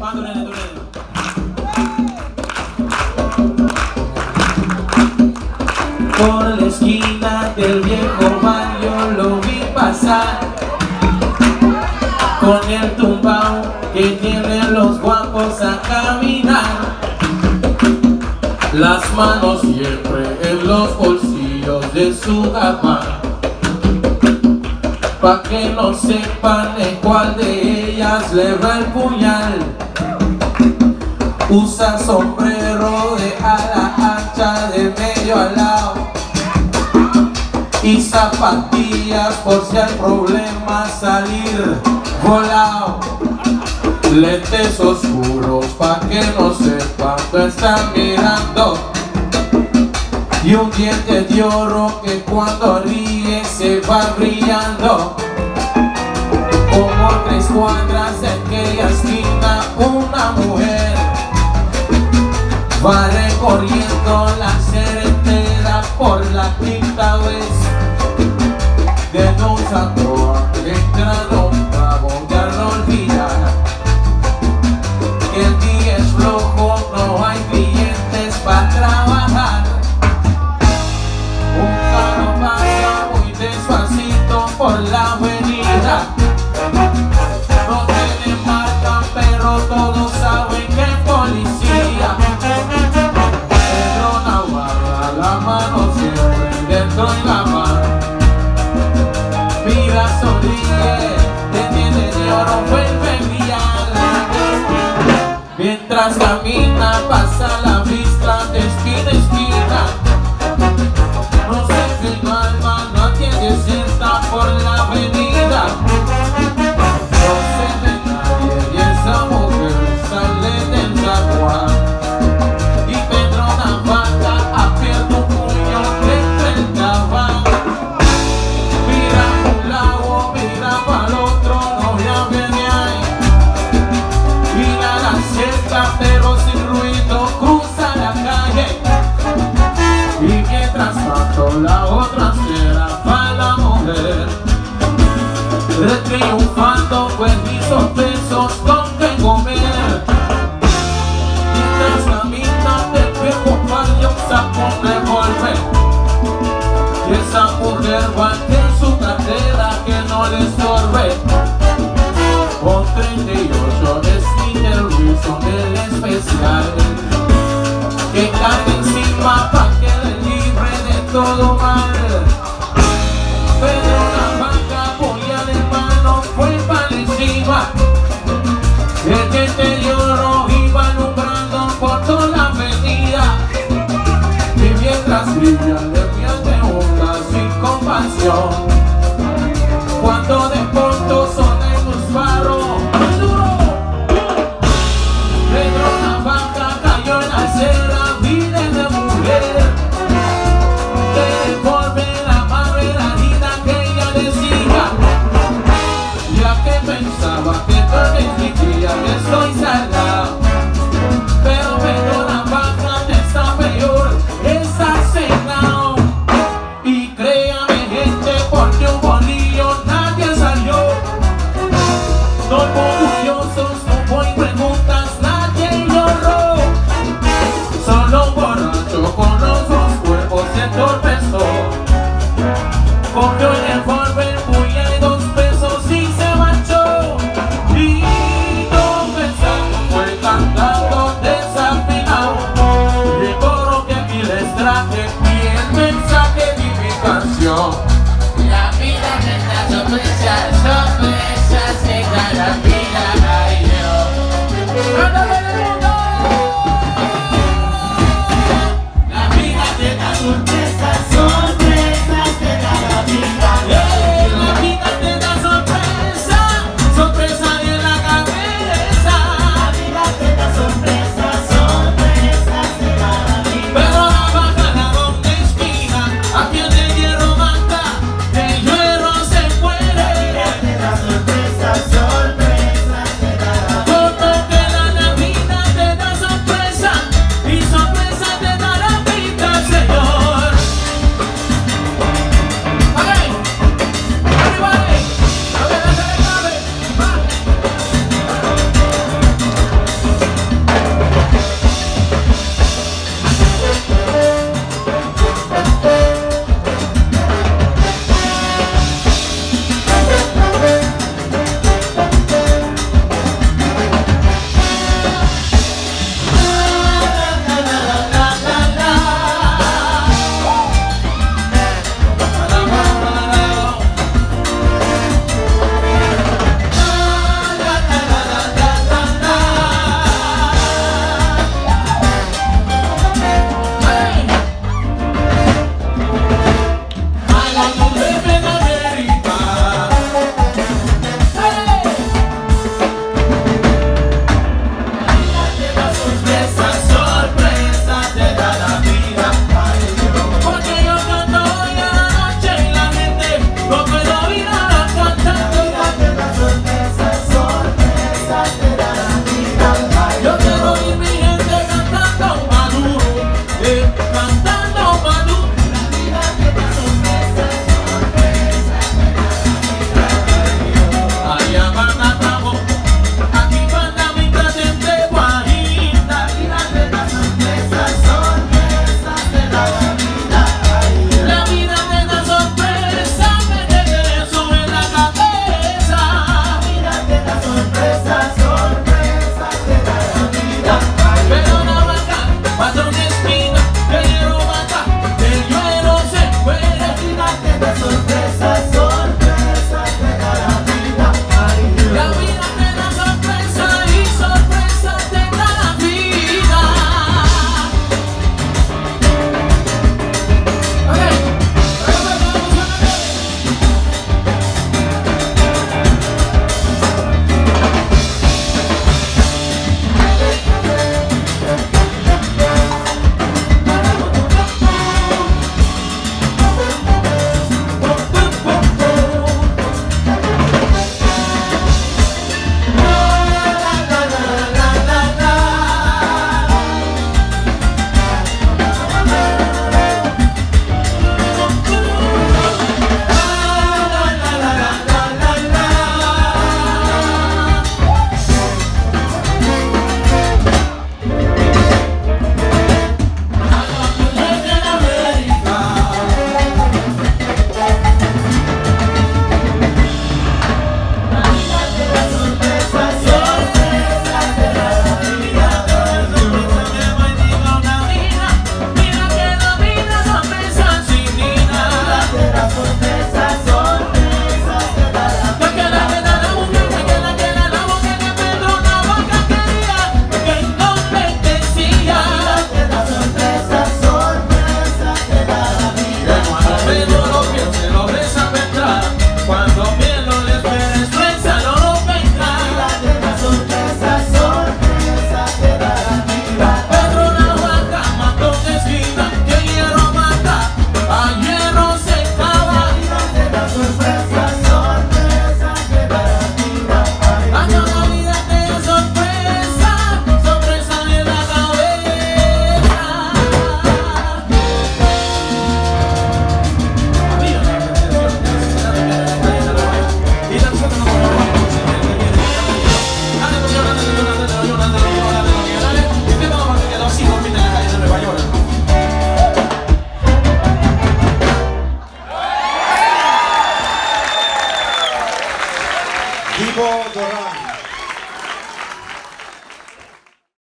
Por la esquina del viejo barrio lo vi pasar, con el tumbao que tienen los guapos a caminar, las manos siempre en los bolsillos de su gabán, pa' que no sepan en cuál de ellas le va el puñal. Usa sombrero de ala ancha de medio al lado y zapatillas por si hay problema salir volado. Lentes oscuros pa' que no sepan que están mirando, y un diente de oro que cuando ríe se va brillando. Como 3 cuadras de aquella esquina una mujer va recorriendo la carretera por la 5ª vez. De un santo entrando a volver a olvidar que el día es flojo, no hay clientes para trabajar. Un carro pasa muy despacito por la avenida, no tiene marca pero todos saben que es policía. Pedro Navarra, la mano siempre dentro de la mano, mira, sonríe, te tiene de oro, vuelve a brillar. Mientras camina pasa la vista de esquina a esquina, no se ve alma, no atiende cerca por la avenida, no se ve nadie y esa mujer sale del zaguán, y Pedro Navarra aprieta un puño dentro del gabán. Mira a un lado, mira para el otro, no ya viene ahí, mira la cerca pero sin ruido cruza la calle, y mientras tanto la otra espera para la mujer, triunfando pues hizo pesos con que comer. Mientras camina del viejo barrio saca un revólver, y esa mujer guarda en su cartera que no le estorbe. Con 38 Smith Wesson del especial, que cae encima pa' que le libre de todo mal. Pedro Navarra, puñal en mano, fue para encima. El diente de oro iba alumbrando por toda la avenida, y mientras brilla le pierde una sin compasión. Cuando de pronto suena el disparo muy duro, Pedro Navarra cayó en la acera, vida de mujer. De volver la mano en la herida que ella decía, ya que pensaba que no me expliquía que estoy salada.